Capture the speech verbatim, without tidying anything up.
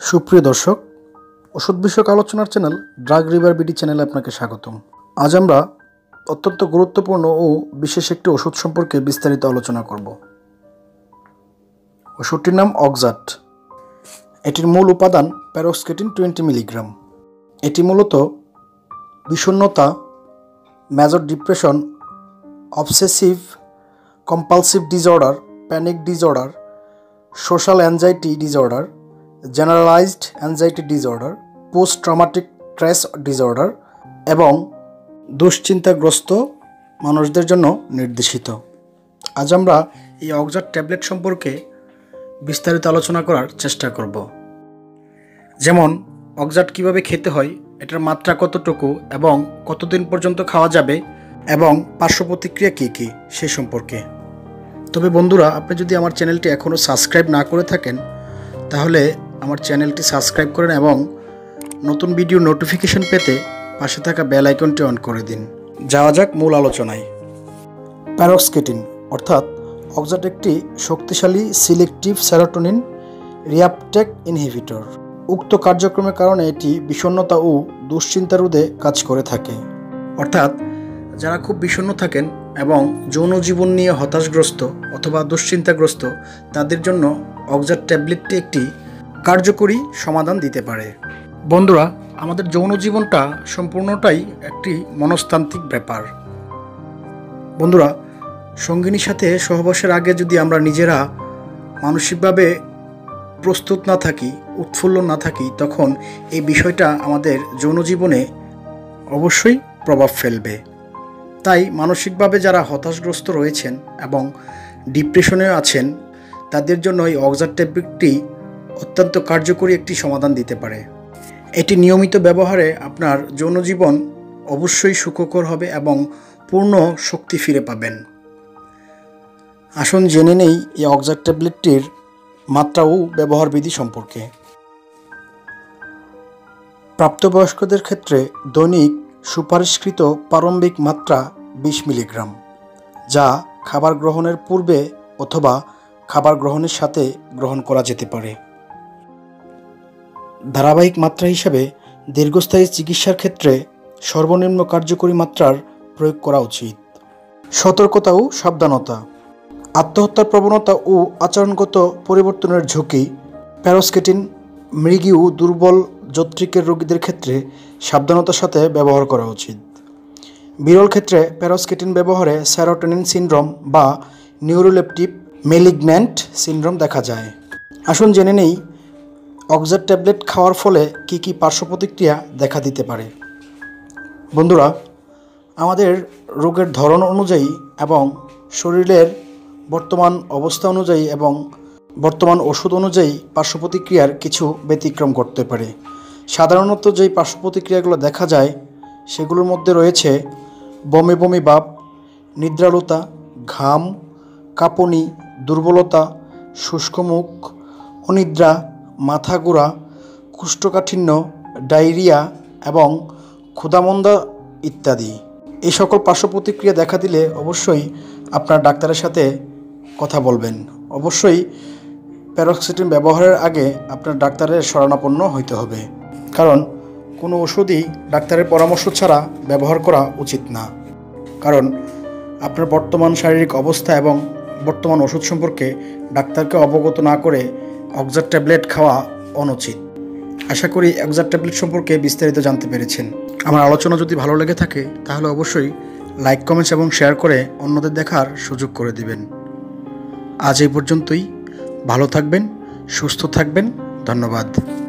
সুপ্রিয় দর্শক, ওষুধ বিষয়ক আলোচনার চ্যানেল ড্রাগ রিভার বিডি চ্যানেলে আপনাকে স্বাগতম। আজ আমরা অত্যন্ত গুরুত্বপূর্ণ ও বিশেষ একটি ওষুধ সম্পর্কে বিস্তারিত আলোচনা করব। ওষুধটির নাম অক্সাট। এটির মূল উপাদান প্যারোক্সেটিন টোয়েন্টি মিলিগ্রাম। এটি মূলত বিষণ্ণতা, major depression, obsessive compulsive disorder, panic disorder, social anxiety disorder, generalised anxiety disorder, post traumatic stress disorder এবং দুশ্চিন্তাগ্রস্ত মানুষদের জন্য নির্দেশিত। আজ আমরা এই অক্সাট ট্যাবলেট সম্পর্কে বিস্তারিত আলোচনা করার চেষ্টা করব। যেমন অক্সাট কিভাবে খেতে হয়, এটার মাত্রা কতটুকু এবং কতদিন পর্যন্ত খাওয়া যাবে এবং পার্শ্ব প্রতিক্রিয়া কী কী সে সম্পর্কে। তবে বন্ধুরা, আপনি যদি আমার চ্যানেলটি এখনও সাবস্ক্রাইব না করে থাকেন তাহলে আমার চ্যানেলটি সাবস্ক্রাইব করেন এবং নতুন ভিডিও নোটিফিকেশন পেতে পাশে থাকা বেল আইকনটি অন করে দিন। যাওয়া যাক মূল আলোচনায়। প্যারোক্সেটিন অর্থাৎ অক্সাট একটি শক্তিশালী সিলেক্টিভ সেরোটোনিন রিআপটেক ইনহিবিটর। উক্ত কার্যক্রমের কারণে এটি বিষণ্ণতা ও দুশ্চিন্তা রোধে কাজ করে থাকে। অর্থাৎ যারা খুব বিষণ্ণ থাকেন এবং যৌন জীবন নিয়ে হতাশগ্রস্ত অথবা দুশ্চিন্তাগ্রস্ত, তাদের জন্য অক্সাট ট্যাবলেটটি একটি কার্যকরী সমাধান দিতে পারে। বন্ধুরা, আমাদের যৌন জীবনটা সম্পূর্ণটাই একটি মনস্তান্ত্রিক ব্যাপার। বন্ধুরা, সঙ্গিনীর সাথে সহবাসের আগে যদি আমরা নিজেরা মানসিকভাবে প্রস্তুত না থাকি, উৎফুল্ল না থাকি, তখন এই বিষয়টা আমাদের যৌন জীবনে অবশ্যই প্রভাব ফেলবে। তাই মানসিকভাবে যারা হতাশগ্রস্ত রয়েছেন এবং ডিপ্রেশনেও আছেন, তাদের জন্য এই অক্সাট ট্যাবলেটটি অত্যন্ত কার্যকরী একটি সমাধান দিতে পারে। এটি নিয়মিত ব্যবহারে আপনার যৌন জীবন অবশ্যই সুখকর হবে এবং পূর্ণ শক্তি ফিরে পাবেন। আসুন জেনে নেই এই অক্সাট ট্যাবলেটটির মাত্রা ও ব্যবহার বিধি সম্পর্কে। প্রাপ্তবয়স্কদের ক্ষেত্রে দৈনিক সুপারিশকৃত প্রারম্ভিক মাত্রা বিশ মিলিগ্রাম, যা খাবার গ্রহণের পূর্বে অথবা খাবার গ্রহণের সাথে গ্রহণ করা যেতে পারে। ধারাবাহিক মাত্রা হিসাবে দীর্ঘস্থায়ী চিকিৎসার ক্ষেত্রে সর্বনিম্ন কার্যকরী মাত্রার প্রয়োগ করা উচিত। সতর্কতা ও সাবধানতা। আত্মহত্যার প্রবণতা ও আচরণগত পরিবর্তনের ঝুঁকি। প্যারোক্সেটিন মৃগী ও দুর্বল যকৃতের রোগীদের ক্ষেত্রে সাবধানতার সাথে ব্যবহার করা উচিত। বিরল ক্ষেত্রে প্যারোক্সেটিন ব্যবহারে সেরোটোনিন সিনড্রোম বা নিউরোলেপটিক ম্যালিগন্যান্ট সিনড্রোম দেখা যায়। আসুন জেনে নেই অক্সাট ট্যাবলেট খাওয়ার ফলে কী কী পার্শ্ব প্রতিক্রিয়া দেখা দিতে পারে। বন্ধুরা, আমাদের রোগের ধরন অনুযায়ী এবং শরীরের বর্তমান অবস্থা অনুযায়ী এবং বর্তমান ওষুধ অনুযায়ী পার্শ্ব প্রতিক্রিয়ার কিছু ব্যতিক্রম ঘটতে পারে। সাধারণত যেই পার্শ্ব প্রতিক্রিয়াগুলো দেখা যায় সেগুলোর মধ্যে রয়েছে বমি বমি ভাব, নিদ্রালুতা, ঘাম, কাঁপুনি, দুর্বলতা, শুষ্ক মুখ, অনিদ্রা, মাথা ঘোরা, কোষ্ঠকাঠিন্য, ডায়রিয়া এবং ক্ষুধামন্দা ইত্যাদি। এই সকল পার্শ্ব প্রতিক্রিয়া দেখা দিলে অবশ্যই আপনার ডাক্তারের সাথে কথা বলবেন। অবশ্যই প্যারোক্সেটিন ব্যবহারের আগে আপনার ডাক্তারের শরণাপন্ন হইতে হবে, কারণ কোনো ওষুধই ডাক্তারের পরামর্শ ছাড়া ব্যবহার করা উচিত না। কারণ আপনার বর্তমান শারীরিক অবস্থা এবং বর্তমান ওষুধ সম্পর্কে ডাক্তারকে অবগত না করে অক্সাট ট্যাবলেট খাওয়া অনুচিত। আশা করি অক্সাট ট্যাবলেট সম্পর্কে বিস্তারিত জানতে পেরেছেন। আমার আলোচনা যদি ভালো লেগে থাকে তাহলে অবশ্যই লাইক, কমেন্টস এবং শেয়ার করে অন্যদের দেখার সুযোগ করে দিবেন। আজ এই পর্যন্তই। ভালো থাকবেন, সুস্থ থাকবেন। ধন্যবাদ।